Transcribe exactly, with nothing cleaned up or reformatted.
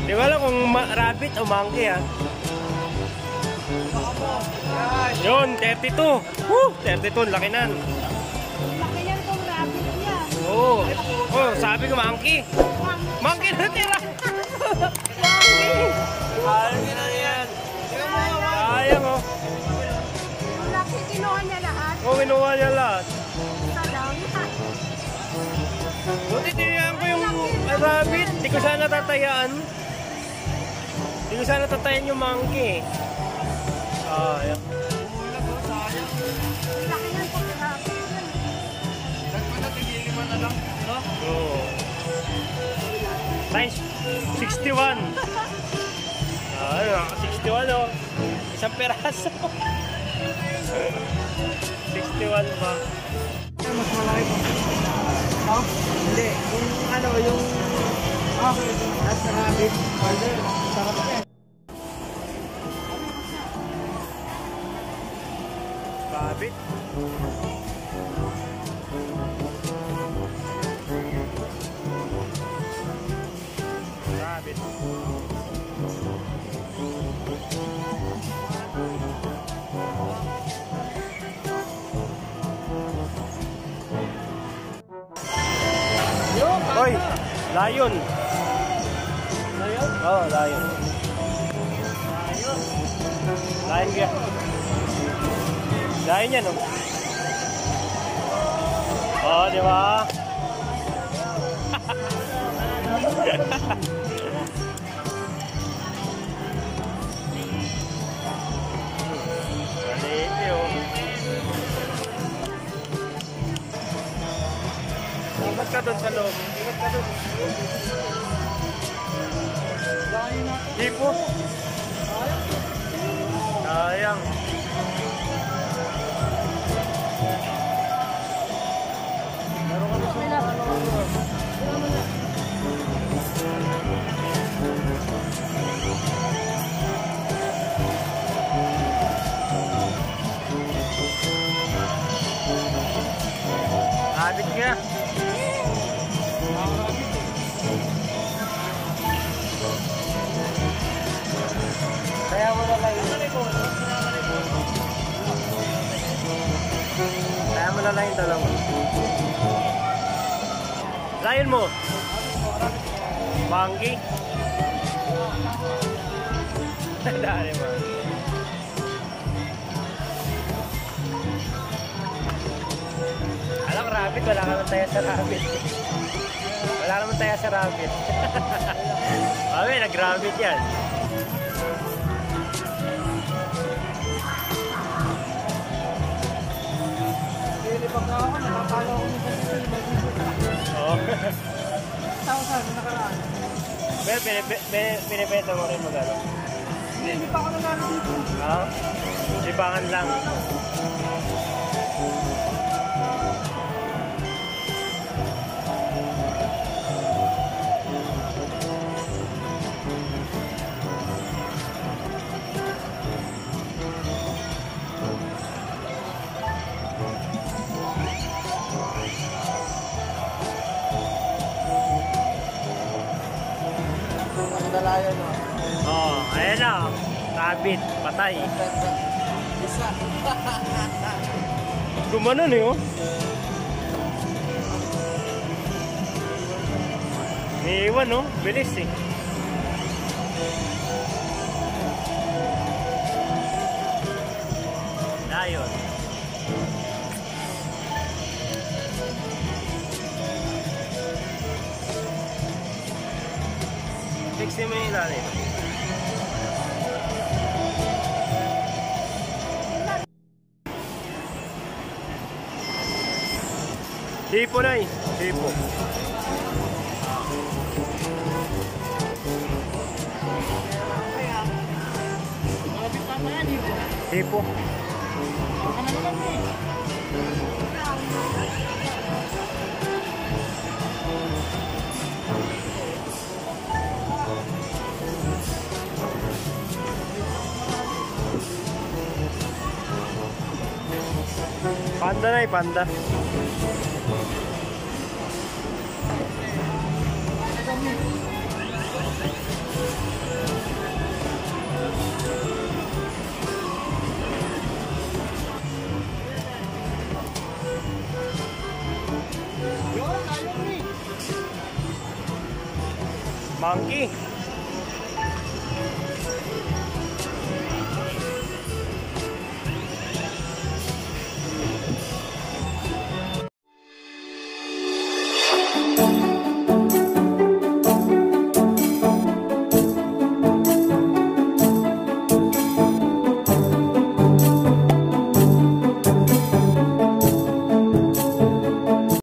Di ba alam kung rabbit o monkey ha? Yun, thirty-two. Woo! thirty-two, laki nan. Laki yan kung rabbit yan. Oo. Oh, sabi ko monkey. Monkey na tira. Monkey. Monkey na yan. Sayang oh. Laki, kinuha niya lahat. Oo, oh, kinuha niya lahat. Sa down. Buti tinihan ko yung rabbit. Di ko sana tatayaan. Di ko sana tatayan yung monkey. Ah, yan. Laki yan kung rabbit yan. Nagpala, tigilima na lang. No? Oo. Size sixty-one. Ah, sixty-one oh. Isang peraso. sixty-one ba? Mas malaki pa. Oh? Hindi. Yung ano, yung... Ah, nasa rabbit. Hindi. Sarap yan. Rabbit. Rabbit. Hoy, lion. Lion? Oh, lion. Lion. Lion kaya. Lion yan, oh. Oh, di ba? Maliit yun. Ingat ka doon sa loob. Ingat ka doon. Hipo. Sayang. Meron kami sa mga habit ka. Kaya mo na lang yung Kaya mo na lang yung dalawa. Lion mo. Monkey. Dali mo. Alam, rabbit. Wala ka naman tayo sa rabbit. Wala naman tayo sa rabbit. Mami, nag-rabbit yan. Pag na ako, nakakala ako nito dito. Oo. Tao sa nakaraan. Pero pinipenta mo rin mag-ano? Hindi, hindi pa ako nanalo dito. Oo. Libangan lang. Dalayan mo. Oo, oh, ayan na. Rabbit, patay. Isa. Gumanon eh, oh. Niiwan, oh. Bilis eh. Lion. Fixin mo yung ilalim. Hipo na eh. Hipo. Hipo. Panda na eh, panda. Monkey.